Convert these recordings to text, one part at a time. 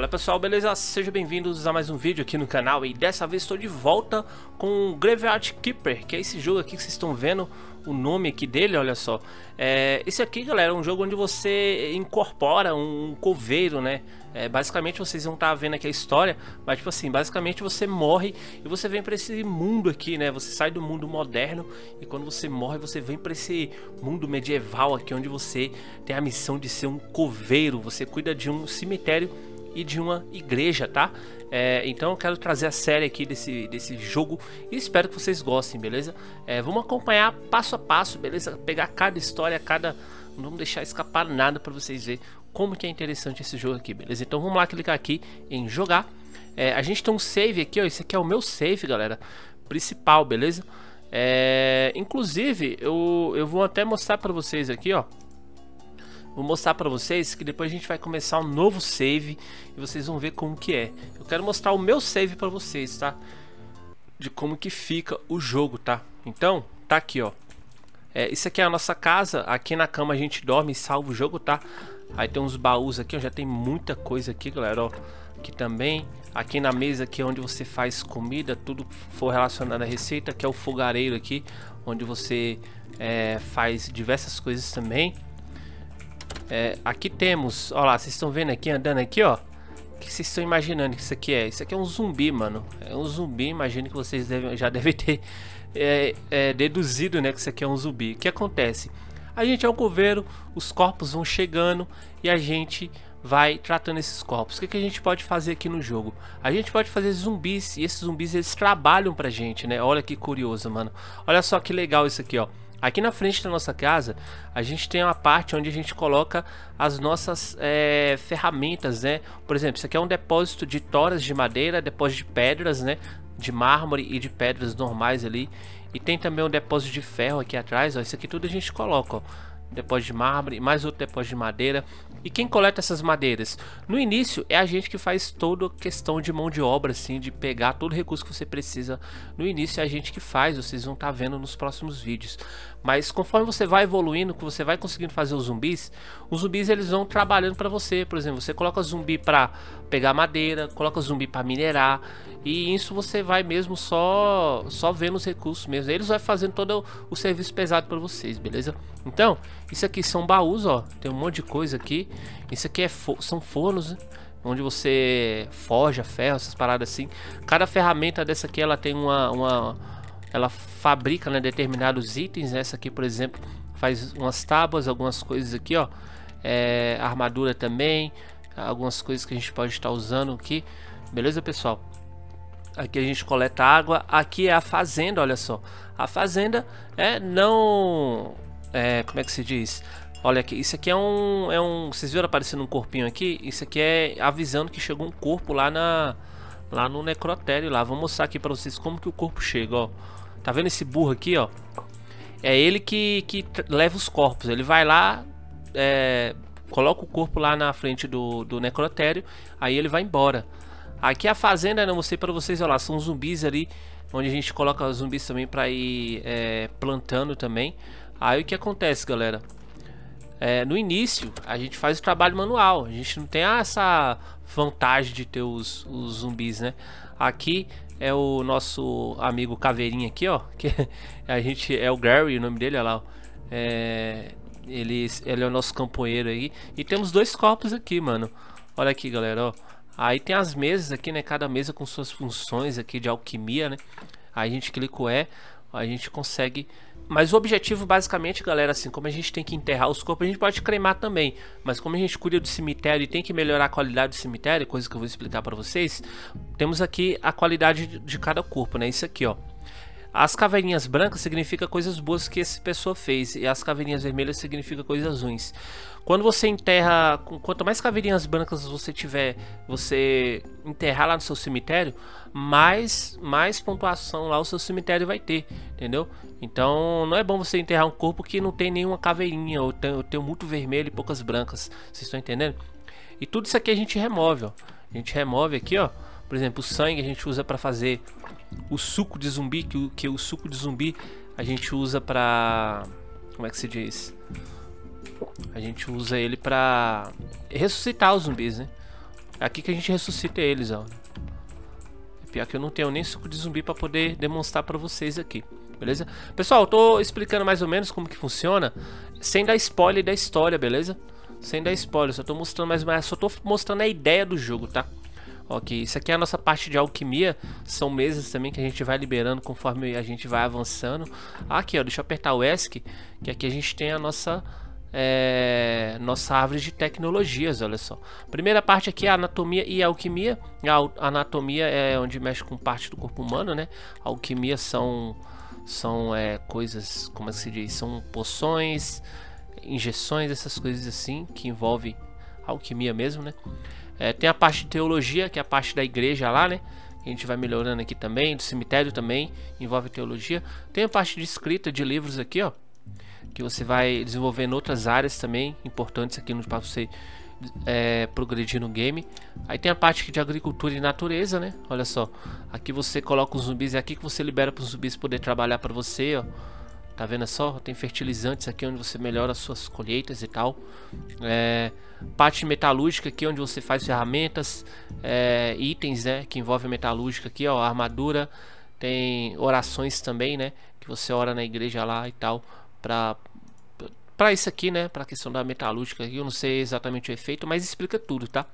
Fala pessoal, beleza? Sejam bem-vindos a mais um vídeo aqui no canal. E dessa vez estou de volta com o Graveyard Keeper, que é esse jogo aqui que vocês estão vendo o nome aqui dele, olha só. Esse aqui, galera, é um jogo onde você incorpora um coveiro, né? Basicamente vocês vão estar vendo aqui a história, mas tipo assim, basicamente você morre e você vem para esse mundo aqui, né? Você sai do mundo moderno e quando você morre você vem para esse mundo medieval aqui, onde você tem a missão de ser um coveiro. Você cuida de um cemitério e de uma igreja, tá? Então eu quero trazer a série aqui desse jogo e espero que vocês gostem, beleza? Vamos acompanhar passo a passo, beleza? Pegar cada história, não vamos deixar escapar nada para vocês verem como que é interessante esse jogo aqui, beleza? Então vamos lá clicar aqui em jogar. A gente tem um save aqui, ó. Esse aqui é o meu save, galera, principal, beleza? Inclusive eu vou até mostrar para vocês aqui, ó. Vou mostrar para vocês que depois a gente vai começar um novo save e vocês vão ver como que é. Eu quero mostrar o meu save para vocês, tá? De como que fica o jogo, tá? Então, tá aqui, ó. Isso aqui é a nossa casa. Aqui na cama a gente dorme e salva o jogo, tá? Aí tem uns baús aqui, ó. Já tem muita coisa aqui, galera, ó. Aqui também. Aqui na mesa aqui é onde você faz comida, tudo for relacionado à receita. Que é o fogareiro aqui, onde você faz diversas coisas também. Aqui temos, ó lá, vocês estão vendo aqui, andando aqui, ó. O que vocês estão imaginando que isso aqui é? Isso aqui é um zumbi, mano. É um zumbi, imagino que vocês já devem ter deduzido, né, que isso aqui é um zumbi. O que acontece? A gente é um coveiro, os corpos vão chegando e a gente vai tratando esses corpos. O que a gente pode fazer aqui no jogo? A gente pode fazer zumbis, e esses zumbis eles trabalham pra gente, né? Olha que curioso, mano. Olha só que legal isso aqui, ó. Aqui na frente da nossa casa, a gente tem uma parte onde a gente coloca as nossas ferramentas, né? Por exemplo, isso aqui é um depósito de toras de madeira, depósito de pedras, né? De mármore e de pedras normais ali. E tem também um depósito de ferro aqui atrás, ó. Isso aqui tudo a gente coloca, ó. Depósito de mármore, mais outro depósito de madeira. E quem coleta essas madeiras? No início é a gente que faz toda a questão de mão de obra, assim, de pegar todo o recurso que você precisa. No início é a gente que faz, vocês vão estar vendo nos próximos vídeos. Mas conforme você vai evoluindo, que você vai conseguindo fazer os zumbis eles vão trabalhando para você. Por exemplo, você coloca zumbi para pegar madeira, coloca zumbi para minerar, e isso você vai mesmo só vendo os recursos mesmo. Eles vão fazendo todo o serviço pesado para vocês, beleza? Então, isso aqui são baús, ó. Tem um monte de coisa aqui. Isso aqui são fornos, né? Onde você forja ferro, essas paradas assim. Cada ferramenta dessa aqui, ela tem ela fabrica, né, determinados itens. Essa aqui, por exemplo, faz umas tábuas, algumas coisas aqui, ó. Armadura também. Algumas coisas que a gente pode estar usando aqui. Beleza, pessoal? Aqui a gente coleta água. Aqui é a fazenda, olha só. A fazenda como é que se diz? Olha aqui, isso aqui vocês viram aparecendo um corpinho aqui? Isso aqui é avisando que chegou um corpo lá no necrotério lá. Vou mostrar aqui pra vocês como que o corpo chega, ó. Tá vendo esse burro aqui, ó? É ele que leva os corpos. Ele vai lá, coloca o corpo lá na frente do necrotério, aí ele vai embora. Aqui a fazenda, eu mostrei pra vocês, olha lá, são zumbis ali, onde a gente coloca os zumbis também pra ir plantando também. Aí o que acontece, galera? No início a gente faz o trabalho manual, a gente não tem essa vantagem de ter os zumbis, né? Aqui é o nosso amigo Caveirinha aqui, ó, que é o Gary, o nome dele, olha lá, ó. Ele é o nosso camponeiro aí. E temos dois corpos aqui, mano. Olha aqui, galera, ó. Aí tem as mesas aqui, né? Cada mesa com suas funções aqui de alquimia, né? Aí a gente clica o a gente consegue. Mas o objetivo basicamente, galera, assim, como a gente tem que enterrar os corpos, a gente pode cremar também. Mas como a gente cuida do cemitério e tem que melhorar a qualidade do cemitério, coisa que eu vou explicar pra vocês, temos aqui a qualidade de cada corpo, né? Isso aqui, ó. As caveirinhas brancas significa coisas boas que essa pessoa fez, e as caveirinhas vermelhas significa coisas ruins. Quando você enterra, quanto mais caveirinhas brancas você enterrar lá no seu cemitério, mais pontuação lá o seu cemitério vai ter, entendeu? Então não é bom você enterrar um corpo que não tem nenhuma caveirinha, ou tem muito vermelho e poucas brancas, vocês estão entendendo? E tudo isso aqui a gente remove, ó. A gente remove aqui, ó. Por exemplo, o sangue a gente usa para fazer o suco de zumbi, que o suco de zumbi a gente usa pra... como é que se diz? A gente usa ele pra ressuscitar os zumbis, né? É aqui que a gente ressuscita eles, ó. Pior que eu não tenho nem suco de zumbi pra poder demonstrar pra vocês aqui, beleza? Pessoal, eu tô explicando mais ou menos como que funciona, sem dar spoiler da história, beleza? Sem dar spoiler, só tô mostrando só tô mostrando a ideia do jogo, tá? Ok, isso aqui é a nossa parte de alquimia. São mesas também que a gente vai liberando conforme a gente vai avançando. Aqui, ó, deixa eu apertar o ESC, que aqui a gente tem a nossa árvore de tecnologias, olha só. Primeira parte aqui é a anatomia e a alquimia. A anatomia é onde mexe com parte do corpo humano, né? A alquimia são coisas, como é que se diz? São poções, injeções, essas coisas assim, que envolvem alquimia mesmo, né? Tem a parte de teologia, que é a parte da igreja lá, né? A gente vai melhorando aqui também, do cemitério também, envolve teologia. Tem a parte de escrita de livros aqui, ó, que você vai desenvolvendo outras áreas também importantes aqui para você progredir no game. Aí tem a parte de agricultura e natureza, né? Olha só, aqui você coloca os zumbis, é aqui que você libera para os zumbis poder trabalhar para você, ó. Tá vendo só? Tem fertilizantes aqui onde você melhora as suas colheitas e tal. Parte metalúrgica aqui onde você faz ferramentas, itens, né, que envolve metalúrgica aqui, ó, armadura. Tem orações também, né, que você ora na igreja lá e tal, pra isso aqui, né, pra questão da metalúrgica aqui. Eu não sei exatamente o efeito, mas explica tudo, tá?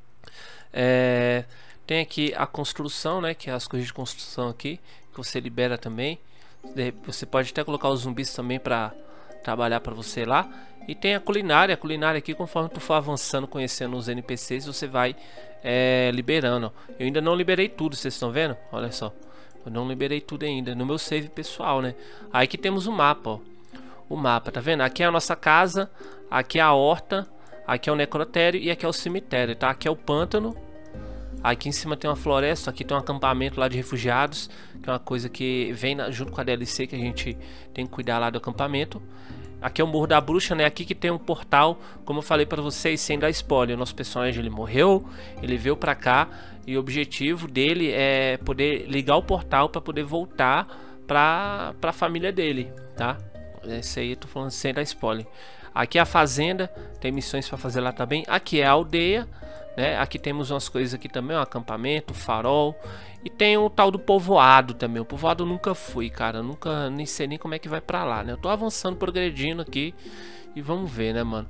Tem aqui a construção, né, que é as coisas de construção aqui, que você libera também. Você pode até colocar os zumbis também para trabalhar para você lá. E tem a culinária aqui, conforme tu for avançando, conhecendo os NPCs, você vai liberando. Eu ainda não liberei tudo, vocês estão vendo? Olha só, eu não liberei tudo ainda no meu save pessoal, né? Aí que temos o mapa, ó. O mapa, tá vendo? Aqui é a nossa casa, aqui é a horta, aqui é o necrotério e aqui é o cemitério, tá? Aqui é o pântano. Aqui em cima tem uma floresta, aqui tem um acampamento lá de refugiados, que é uma coisa que vem junto com a DLC, que a gente tem que cuidar lá do acampamento. Aqui é o Morro da Bruxa, né? Aqui que tem um portal, como eu falei pra vocês, sem dar spoiler. O nosso personagem, ele morreu, ele veio pra cá, e o objetivo dele é poder ligar o portal pra poder voltar pra família dele, tá? Esse aí eu tô falando sem dar spoiler. Aqui é a fazenda, tem missões pra fazer lá também. Aqui é a aldeia, né? Aqui temos umas coisas aqui também, um acampamento, farol. E tem o tal do povoado também. O povoado eu nunca fui, cara. Eu nunca, nem sei nem como é que vai pra lá, né? Eu tô avançando, progredindo aqui. E vamos ver, né, mano?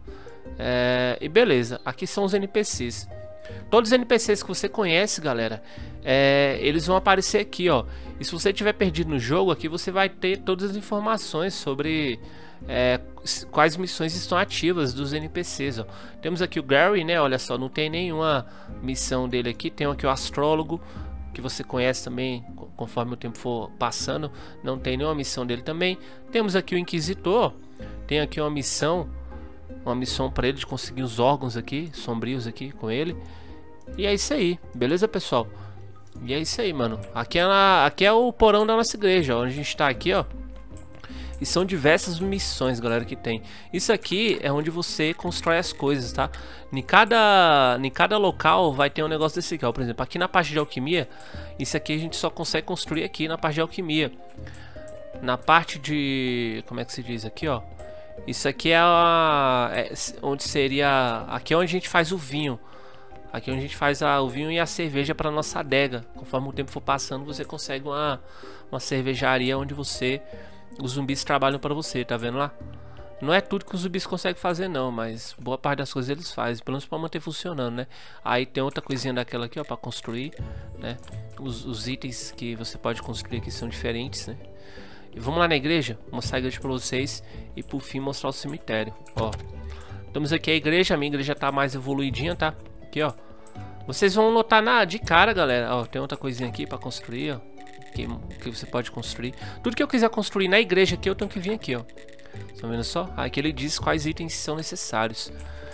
E beleza, aqui são os NPCs. Todos os NPCs que você conhece, galera, eles vão aparecer aqui, ó. E se você tiver perdido no jogo, aqui você vai ter todas as informações sobre quais missões estão ativas dos NPCs, ó. Temos aqui o Gary, né? Olha só, não tem nenhuma missão dele aqui. Tem aqui o Astrólogo, que você conhece também, conforme o tempo for passando. Não tem nenhuma missão dele também. Temos aqui o Inquisitor. Tem aqui uma missão para ele de conseguir os órgãos aqui, sombrios aqui com ele. E é isso aí, beleza, pessoal? E é isso aí, mano. Aqui é o porão da nossa igreja, ó, onde a gente tá aqui, ó. E são diversas missões, galera, que tem. Isso aqui é onde você constrói as coisas, tá? Em cada local vai ter um negócio desse aqui, ó. Por exemplo, aqui na parte de alquimia, isso aqui a gente só consegue construir aqui na parte de alquimia. Na parte de... como é que se diz aqui, ó? Isso aqui onde seria... aqui é onde a gente faz o vinho. Aqui é onde a gente faz o vinho e a cerveja para nossa adega. Conforme o tempo for passando, você consegue uma cervejaria onde os zumbis trabalham para você, tá vendo lá? Não é tudo que os zumbis conseguem fazer não, mas boa parte das coisas eles fazem, pelo menos para manter funcionando, né? Aí tem outra coisinha daquela aqui, ó, para construir, né? Os itens que você pode construir aqui são diferentes, né? E vamos lá na igreja, mostrar a igreja para vocês e por fim mostrar o cemitério, ó. Estamos aqui a igreja, minha igreja tá mais evoluidinha, tá? Aqui, ó. Vocês vão notar de cara, galera, ó, tem outra coisinha aqui para construir, ó. Que você pode construir. Tudo que eu quiser construir na igreja aqui, eu tenho que vir aqui, ó. Estão vendo só? Aqui ele diz quais itens são necessários.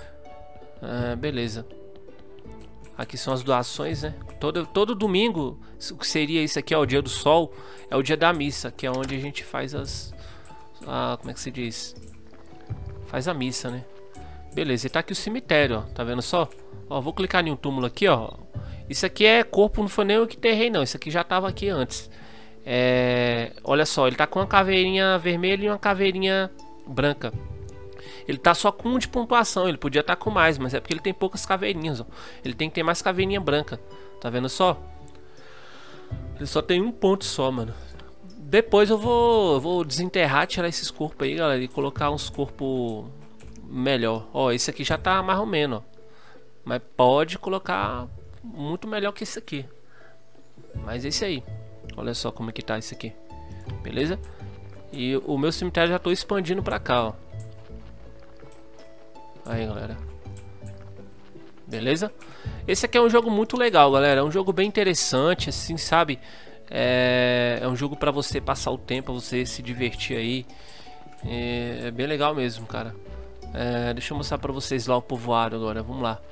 Beleza. Aqui são as doações, né? Todo domingo, o que seria isso aqui, ó, o dia do sol, é o dia da missa, que é onde a gente faz como é que se diz? Faz a missa, né? Beleza, e tá aqui o cemitério, ó. Tá vendo só? Ó, vou clicar em um túmulo aqui, ó. Isso aqui é corpo, não foi nem eu que enterrei, não. Isso aqui já tava aqui antes. Olha só, ele tá com uma caveirinha vermelha e uma caveirinha branca. Ele tá só com 1 de pontuação, ele podia estar com mais, mas é porque ele tem poucas caveirinhas, ó. Ele tem que ter mais caveirinha branca, tá vendo só? Ele só tem 1 ponto só, mano. Depois eu vou desenterrar, tirar esses corpos aí, galera, e colocar uns corpos melhor. Ó, esse aqui já tá mais ou menos, ó. Mas pode colocar muito melhor que esse aqui. Mas é isso aí. Olha só como é que tá isso aqui. Beleza? E o meu cemitério já tô expandindo pra cá, ó. Aí, galera. Beleza? Esse aqui é um jogo muito legal, galera. É um jogo bem interessante, assim, sabe? É um jogo pra você passar o tempo, pra você se divertir aí. É bem legal mesmo, cara. Deixa eu mostrar pra vocês lá o povoado agora. Vamos lá.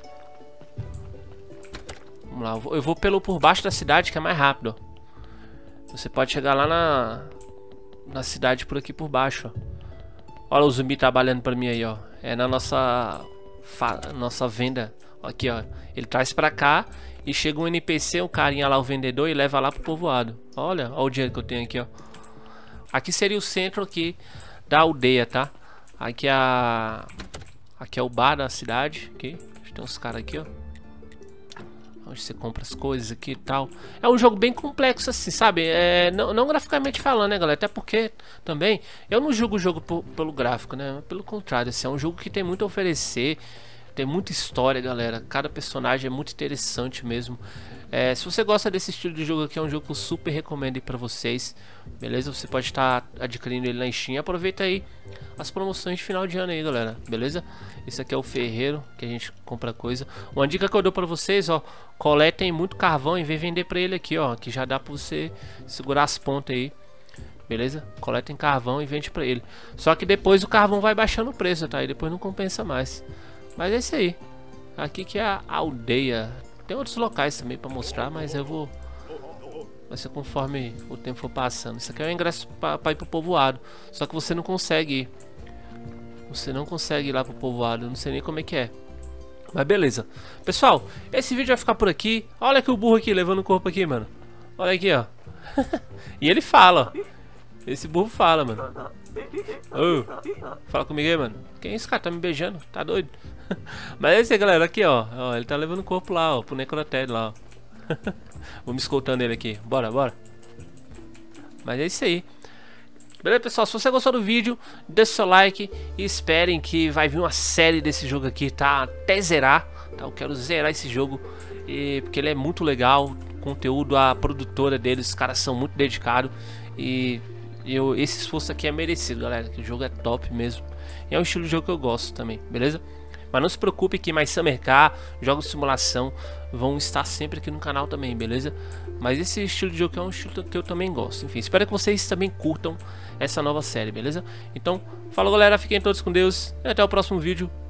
Vamos lá. Eu vou por baixo da cidade, que é mais rápido, ó. Você pode chegar lá na cidade por aqui por baixo, ó. Olha o zumbi trabalhando pra mim aí, ó. É na nossa venda. Aqui, ó. Ele traz pra cá e chega um NPC, um carinha lá, o vendedor, e leva lá pro povoado. Olha o dinheiro que eu tenho aqui, ó. Aqui seria o centro aqui da aldeia, tá? Aqui é o bar da cidade. Aqui. Tem uns caras aqui, ó. Onde você compra as coisas aqui e tal. É um jogo bem complexo assim, sabe? Não graficamente falando, né, galera? Até porque também eu não julgo o jogo pelo gráfico, né? Pelo contrário, assim, é um jogo que tem muito a oferecer. Tem muita história, galera. Cada personagem é muito interessante mesmo. Se você gosta desse estilo de jogo aqui, é um jogo que eu super recomendo aí pra vocês. Beleza? Você pode estar adquirindo ele na Steam. Aproveita aí as promoções de final de ano aí, galera. Beleza? Esse aqui é o ferreiro, que a gente compra coisa. Uma dica que eu dou pra vocês, ó. Coletem muito carvão e vem vender pra ele aqui, ó. Que já dá pra você segurar as pontas aí. Beleza? Coletem carvão e vende pra ele. Só que depois o carvão vai baixando o preço, tá? E depois não compensa mais. Mas é isso aí. Aqui que é a aldeia. Tem outros locais também pra mostrar, mas eu vou... Vai ser conforme o tempo for passando. Isso aqui é o ingresso pra ir pro povoado. Só que você não consegue ir. Você não consegue ir lá pro povoado. Eu não sei nem como é que é. Mas beleza. Pessoal, esse vídeo vai ficar por aqui. Olha aqui o burro aqui, levando o corpo aqui, mano. Olha aqui, ó. E ele fala, ó. Esse burro fala, mano. Fala comigo aí, mano. Quem é esse cara? Tá me beijando? Tá doido? Mas é isso aí, galera. Aqui, ó. Ele tá levando o corpo lá, ó. Pro necrotério lá, ó. Vamos escoltando ele aqui. Bora, bora. Mas é isso aí. Beleza, pessoal? Se você gostou do vídeo, deixa o seu like. E esperem que vai vir uma série desse jogo aqui, tá? Até zerar, tá? Eu quero zerar esse jogo. Porque ele é muito legal. O conteúdo, a produtora deles, os caras são muito dedicados. E esse esforço aqui é merecido, galera. Que o jogo é top mesmo. E é um estilo de jogo que eu gosto também, beleza? Mas não se preocupe que mais Summer Car, jogos de simulação vão estar sempre aqui no canal também, beleza? Mas esse estilo de jogo é um estilo que eu também gosto. Enfim, espero que vocês também curtam essa nova série, beleza? Então, falou, galera, fiquem todos com Deus e até o próximo vídeo.